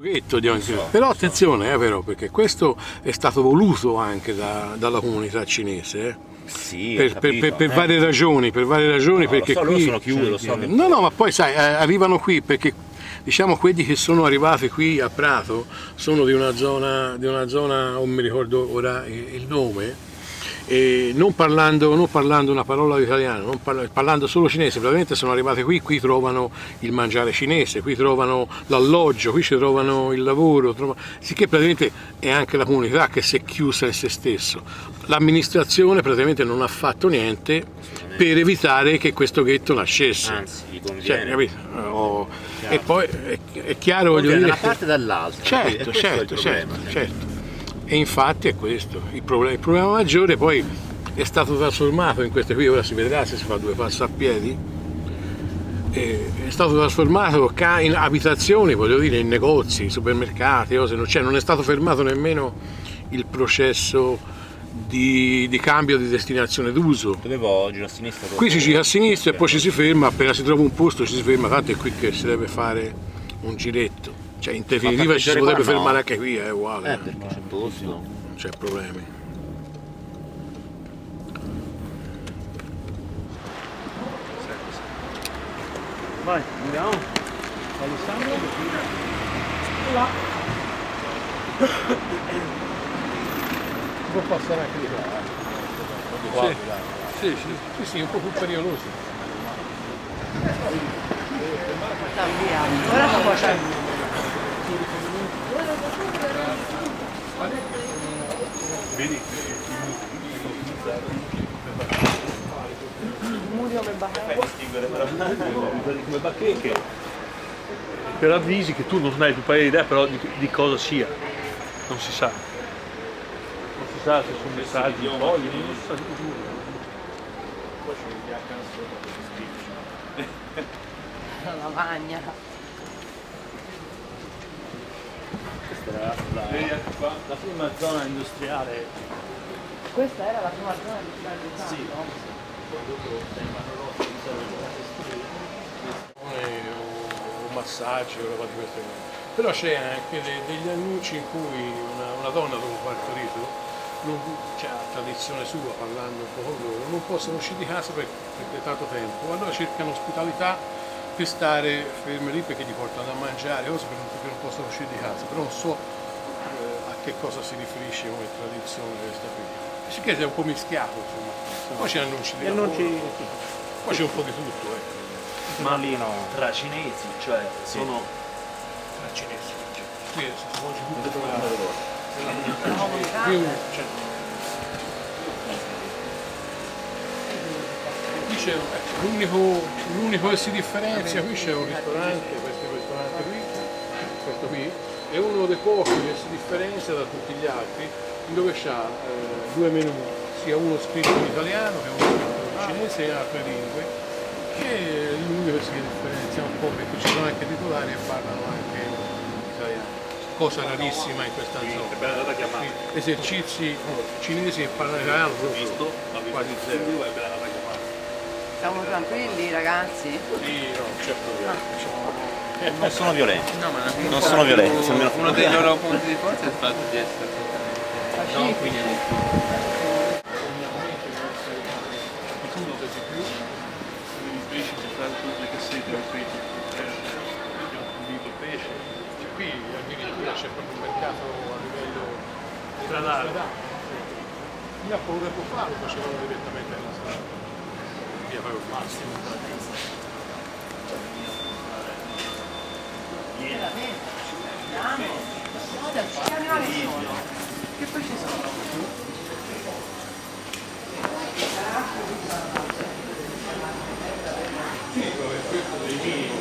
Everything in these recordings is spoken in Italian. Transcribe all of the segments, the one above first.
Però attenzione però, perché questo è stato voluto anche dalla comunità cinese, Sì, per varie ragioni, no, perché lo so, qui... loro sono chiusi, lo so. No, ma poi sai, arrivano qui perché diciamo quelli che sono arrivati qui a Prato sono di una zona, non mi ricordo ora il nome, e non parlando una parola di italiano, parlando solo cinese, praticamente sono arrivati qui trovano il mangiare cinese, qui trovano l'alloggio, qui ci trovano il lavoro, sicché praticamente è anche la comunità che si è chiusa in se stesso. L'amministrazione praticamente non ha fatto niente per evitare che questo ghetto nascesse. Anzi, gli conviene. Capito? E poi è chiaro, voglio dire... da una parte e dall'altra. Certo. E infatti è questo, il problema maggiore poi è stato trasformato in queste qui, ora si vedrà se si fa 2 passi a piedi, è stato trasformato in abitazioni, voglio dire, in negozi, supermercati, cose, cioè non è stato fermato nemmeno il processo di cambio di destinazione d'uso. Dovevo girare a sinistra. Qui si gira a sinistra e poi ci si ferma, appena si trova un posto ci si ferma, tanto è qui che si deve fare un giretto. Cioè in definitiva ci si potrebbe fermare anche qui, è uguale. Perché c'è posto. Non c'è problemi. Vai, andiamo. Alessandro. Là. Si può passare anche di qua. Sì, un po' più pericoloso. Ora sto facendo. Vedi? Come bacheche. Per avvisi che tu non hai più paio di idea però di cosa sia. Non si sa. Non si sa se sono messaggi, fogli, non si sa di più. Poi c'è il diacano sopra. La lavagna. La prima zona industriale. Questa era la prima zona industriale di Santo? Sì. Un massaggio, roba di queste cose. Però c'è anche degli annunci in cui una donna dopo partorito, cioè a tradizione sua, parlando un po' con loro, non possono uscire di casa per tanto tempo, allora cercano ospitalità per stare fermi lì perché gli portano da mangiare, cose perché non possono uscire di casa, però non so a che cosa si riferisce come tradizione questa qui. Sicché è un po' mischiato, insomma. Poi c'è annunci di lavoro, poi c'è un po' di tutto, ecco. Ma tra cinesi, cioè sono Tra cinesi, qui si svolge tutto qui c'è l'unico che si differenzia, qui c'è un ristorante, questo qui è uno dei pochi che si differenzia da tutti gli altri, dove c'ha 2 menù, sia uno scritto in italiano che uno scritto in cinese e altre lingue, che è l'unico che si differenzia un po' perché ci sono anche titolari che parlano anche italiano, cosa rarissima in questa zona. Esercizi cinesi che parlano italiano proprio quasi zero. Siamo tranquilli ragazzi? Sì, no, non c'è problema. Non sono violenti. No, ma non sono violenti. Uno dei loro punti di forza è il fatto di essere non qui Qui addirittura c'è proprio un mercato a livello stradale. Io a poco tempo fa lo facevano direttamente nella strada. Io avevo il massimo. Che poi ci sono? Sì, questo dei vini.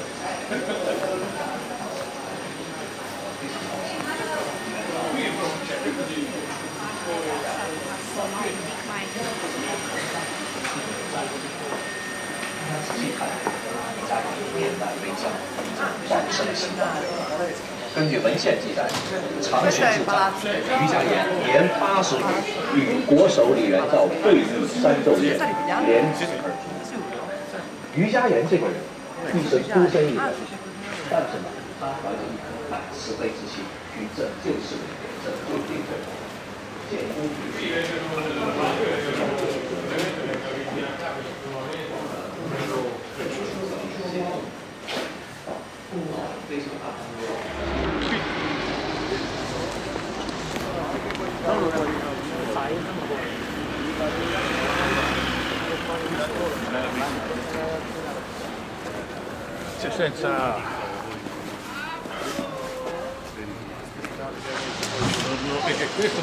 Qui è proprio, cioè, questo di... 根据文献记载，长巡市长于家言年80余，与国手李元照对弈3昼夜，连之而居。于家言这个人，一生出身一人，但是呢，他怀着一颗看是非之心，举证就是理，拯救定罪，建功立业。 Cioè senza... perché questo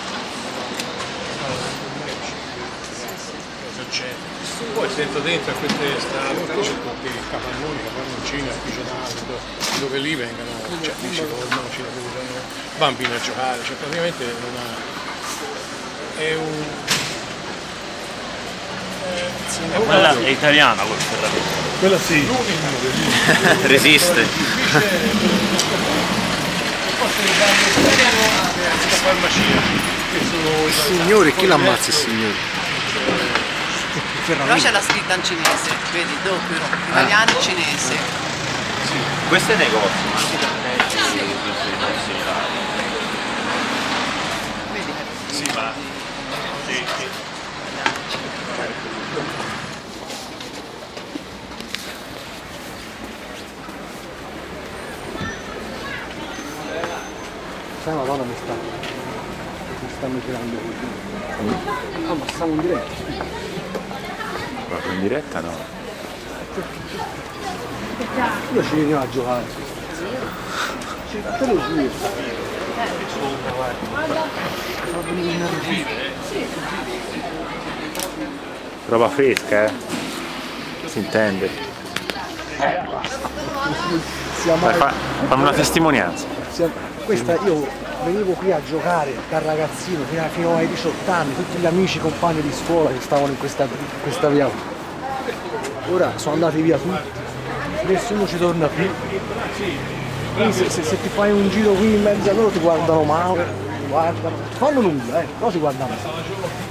poi senza dentro a queste strade qui c'è tutti i capannoncini, artigianali, dove lì vengono, cioè lì ci formano, ci lavorano, bambini a giocare, cioè praticamente è un... Quella è italiana quella ferramenta. Quella sì. Resiste. Signore, chi l'ammazza il signore? Però c'è la scritta in cinese, vedi, doppio, italiano e cinese. Questo è negozio, ma non Vedi? Sì, ma... Sai, una donna mi stanno tirando così. Ah, ma stiamo in diretta. proprio in diretta no. Io ci venivo a giocare. Te lo giuro. Roba fresca, si intende. Fammi una testimonianza. Questa io venivo qui a giocare da ragazzino fino ai 18 anni, tutti gli amici, compagni di scuola che stavano in questa via. Ora sono andati via tutti, nessuno ci torna più. Quindi se ti fai un giro qui in mezzo a loro ti guardano male, non fanno nulla, però ti guardano male.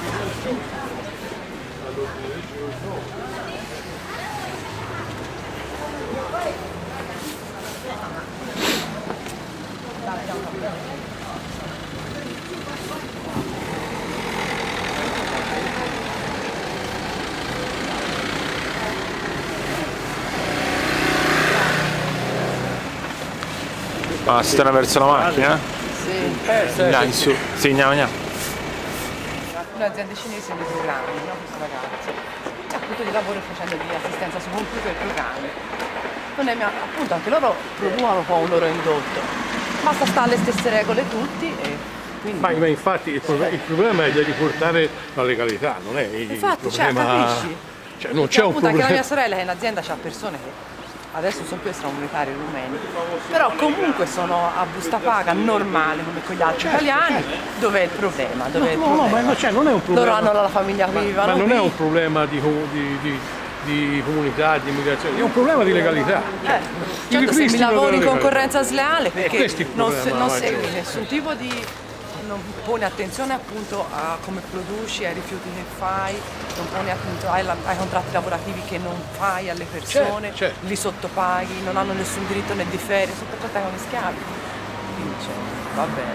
Ah, si torna verso la macchina? Sì. Là, in su. Sì, andiamo. Alcune aziende cinesi hanno programmi, no? Questo ragazzo. E appunto di lavoro facendo di assistenza su computer e programmi. Non è appunto anche loro producono un po' un loro indotto. Basta stare alle stesse regole tutti e quindi... Ma infatti il problema è di riportare la legalità, non è il infatti, problema... capisci? Cioè, non c'è un problema... Anche la mia sorella che in azienda c'ha persone che adesso sono più extracomunitari rumeni, però comunque sono a busta paga normale come con gli altri italiani. Dov'è il problema? No, ma non è un problema. Loro hanno la famiglia qui, vivono ma non qui. è un problema di comunità, di immigrazione, è un problema di legalità. Certo, se mi lavori in concorrenza sleale perché non problema, segui nessun tipo di... non poni attenzione appunto a come produci, ai rifiuti che fai, non poni appunto ai contratti lavorativi che non fai alle persone, certo. Li sottopaghi, non hanno nessun diritto né di ferie, sono trattati come schiavi. Quindi va bene.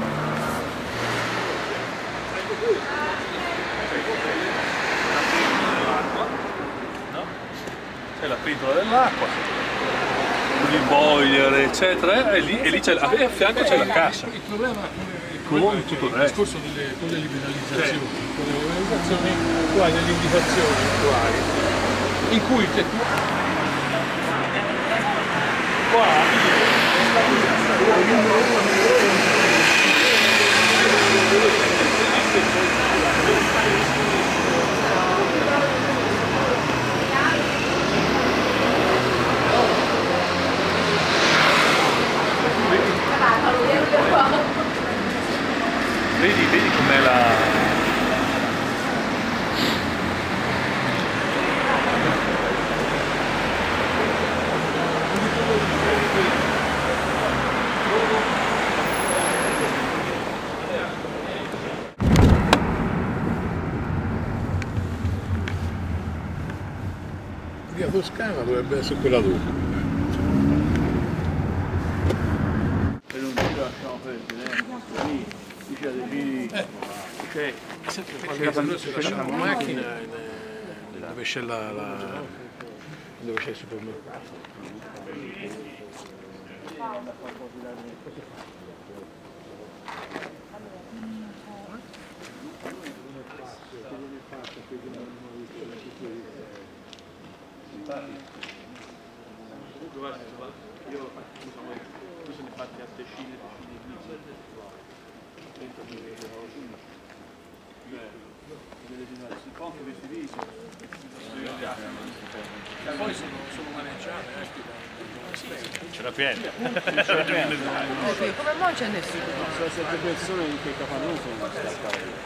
C'è la pentola dell'acqua, con il boiler eccetera, e lì c'è e a fianco c'è la cassa. Il problema Con tutto il resto. discorso con le liberalizzazioni, tu hai delle indicazioni attuali in cui Vedi com'è la... via Toscana dovrebbe essere quella dopo. lasciamo perdere, cioè, se lasciamo la macchina dove c'è dove c'è il supermercato. Io diciamo, tu se ne fatti a decine di conto questi video Poi sono maneggiate C'era pieno. Come mai c'è nessuno? Sono 7 persone in quei capannoni sono scappate.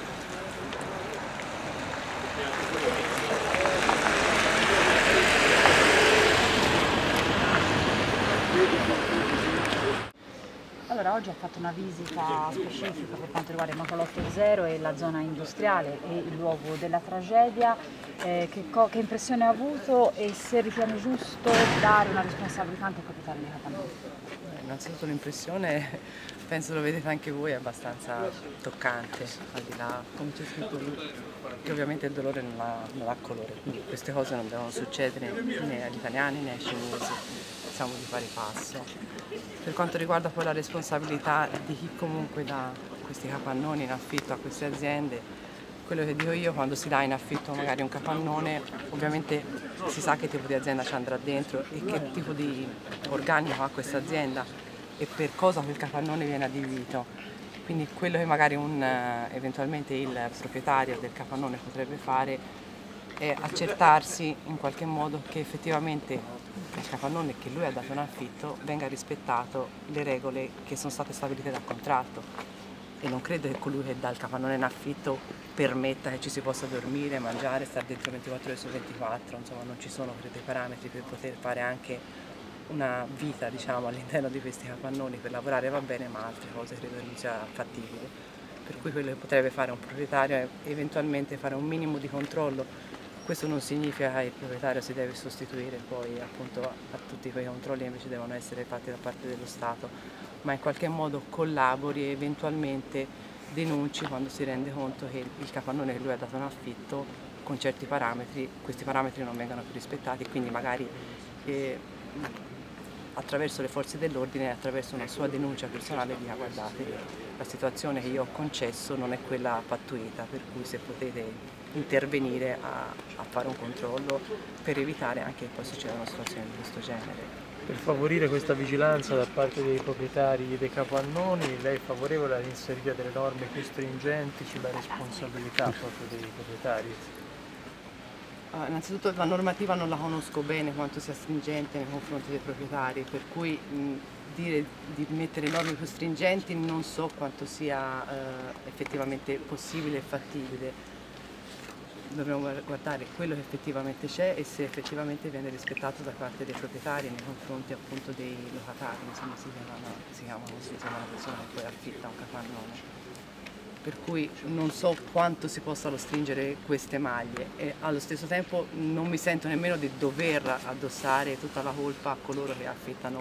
Allora, oggi ho fatto una visita specifica per quanto riguarda il Macalotto Zero e la zona industriale e il luogo della tragedia. Che impressione ha avuto e se ritiene giusto dare una responsabilità anche ai proprietari dei capannoni? Innanzitutto l'impressione, penso lo vedete anche voi, è abbastanza toccante, al di là, come c'è scritto lì, che ovviamente il dolore non ha colore, quindi queste cose non devono succedere né agli italiani né ai cinesi, siamo di pari passo. Per quanto riguarda poi la responsabilità di chi comunque dà questi capannoni in affitto a queste aziende, quello che dico io, quando si dà in affitto magari un capannone, ovviamente si sa che tipo di azienda ci andrà dentro e che tipo di organico ha questa azienda e per cosa quel capannone viene adibito. Quindi quello che magari eventualmente il proprietario del capannone potrebbe fare è accertarsi in qualche modo che effettivamente il capannone che lui ha dato in affitto venga rispettato le regole che sono state stabilite dal contratto. E non credo che colui che dà il capannone in affitto permetta che ci si possa dormire, mangiare, stare dentro 24 ore su 24, insomma non ci sono credo i parametri per poter fare anche una vita, diciamo, all'interno di questi capannoni. Per lavorare va bene, ma altre cose credo che non sia fattibile. Per cui quello che potrebbe fare un proprietario è eventualmente fare un minimo di controllo. Questo non significa che il proprietario si deve sostituire poi appunto a tutti quei controlli che invece devono essere fatti da parte dello Stato, ma in qualche modo collabori e eventualmente denunci quando si rende conto che il capannone che lui ha dato in affitto con certi parametri, questi parametri non vengono più rispettati, quindi magari attraverso le forze dell'ordine, attraverso una sua denuncia personale dica guardate la situazione che io ho concesso non è quella pattuita, per cui se potete intervenire a fare un controllo per evitare anche che poi succeda una situazione di questo genere. Per favorire questa vigilanza da parte dei proprietari dei capannoni, lei è favorevole all'inserire delle norme più stringenti sulla responsabilità proprio dei proprietari? Innanzitutto la normativa non la conosco bene quanto sia stringente nei confronti dei proprietari, per cui dire di mettere norme più stringenti non so quanto sia effettivamente possibile e fattibile. Dobbiamo guardare quello che effettivamente c'è e se effettivamente viene rispettato da parte dei proprietari nei confronti appunto dei locatari, insomma si chiamano così, insomma la persona che poi affitta un capannone. Per cui non so quanto si possano stringere queste maglie e allo stesso tempo non mi sento nemmeno di dover addossare tutta la colpa a coloro che affittano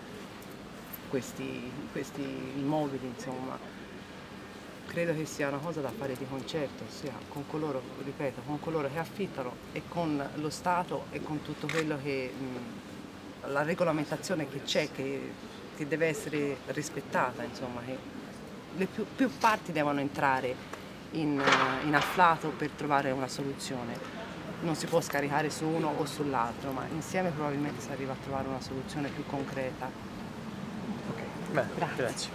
questi immobili, insomma. Credo che sia una cosa da fare di concerto, ossia con coloro, ripeto, con coloro che affittano e con lo Stato e con tutto quello che la regolamentazione che c'è, che deve essere rispettata, insomma, che le più parti devono entrare in afflato per trovare una soluzione. Non si può scaricare su uno o sull'altro, ma insieme probabilmente si arriva a trovare una soluzione più concreta. Beh, grazie.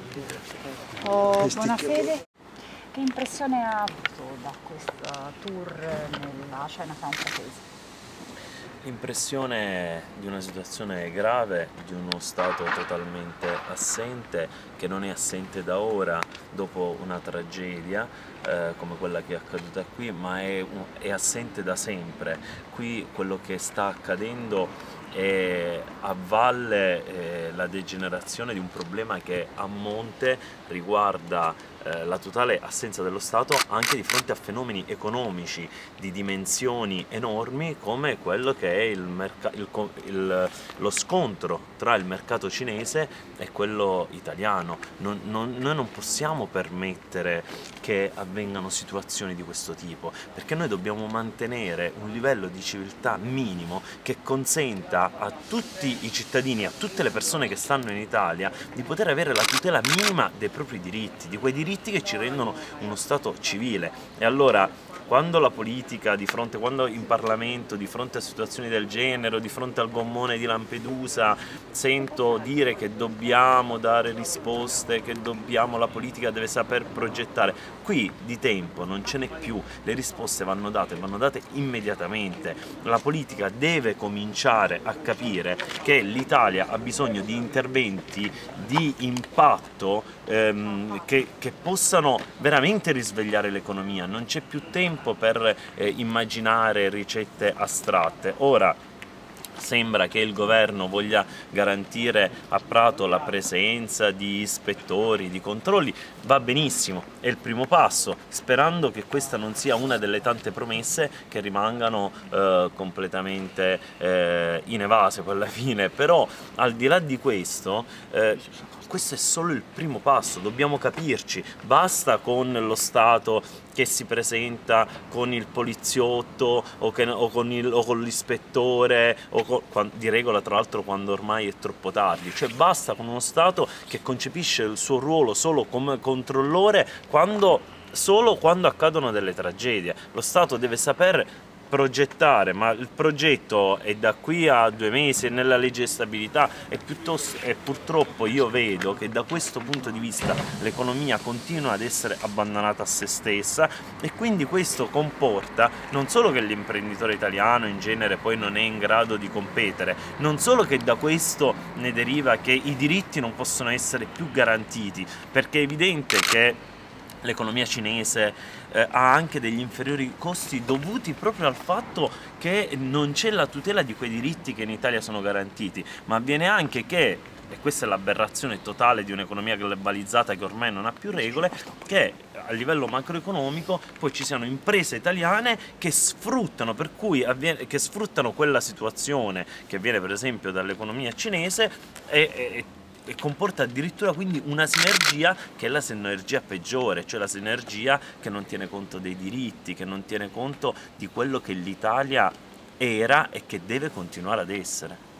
Buona fede. Che impressione ha avuto da questo tour nella Chinatown pratese? L'impressione di una situazione grave, di uno Stato totalmente assente, che non è assente da ora dopo una tragedia come quella che è accaduta qui, ma è assente da sempre. Qui quello che sta accadendo è a valle la degenerazione di un problema che a monte riguarda la totale assenza dello Stato anche di fronte a fenomeni economici di dimensioni enormi come quello che è lo scontro tra il mercato cinese e quello italiano. Noi non possiamo permettere che avvengano situazioni di questo tipo, perché noi dobbiamo mantenere un livello di civiltà minimo che consenta a tutti i cittadini, a tutte le persone che stanno in Italia, di poter avere la tutela minima dei propri diritti, di quei diritti che ci rendono uno Stato civile. E allora quando la politica, quando in Parlamento, di fronte a situazioni del genere, o di fronte al gommone di Lampedusa, sento dire che dobbiamo dare risposte, che la politica deve saper progettare, qui di tempo non ce n'è più, le risposte vanno date immediatamente. La politica deve cominciare a capire che l'Italia ha bisogno di interventi di impatto che possano veramente risvegliare l'economia. Non c'è più tempo per immaginare ricette astratte. Ora sembra che il governo voglia garantire a Prato la presenza di ispettori, di controlli, va benissimo, è il primo passo, sperando che questa non sia una delle tante promesse che rimangano completamente inevase poi alla fine. Però al di là di questo questo è solo il primo passo, dobbiamo capirci, basta con lo Stato che si presenta con il poliziotto o con l'ispettore, di regola tra l'altro quando ormai è troppo tardi, cioè basta con uno Stato che concepisce il suo ruolo solo come controllore solo quando accadono delle tragedie. Lo Stato deve saper progettare, ma il progetto è da qui a 2 mesi, è nella legge di stabilità, e purtroppo io vedo che da questo punto di vista l'economia continua ad essere abbandonata a se stessa, e quindi questo comporta non solo che l'imprenditore italiano in genere poi non è in grado di competere, non solo che da questo ne deriva che i diritti non possono essere più garantiti, perché è evidente che l'economia cinese ha anche degli inferiori costi dovuti proprio al fatto che non c'è la tutela di quei diritti che in Italia sono garantiti, ma avviene anche che, e questa è l'aberrazione totale di un'economia globalizzata che ormai non ha più regole, che a livello macroeconomico poi ci siano imprese italiane che sfruttano, che sfruttano quella situazione che viene per esempio dall'economia cinese e comporta addirittura quindi una sinergia che è la sinergia peggiore, cioè la sinergia che non tiene conto dei diritti, che non tiene conto di quello che l'Italia era e che deve continuare ad essere.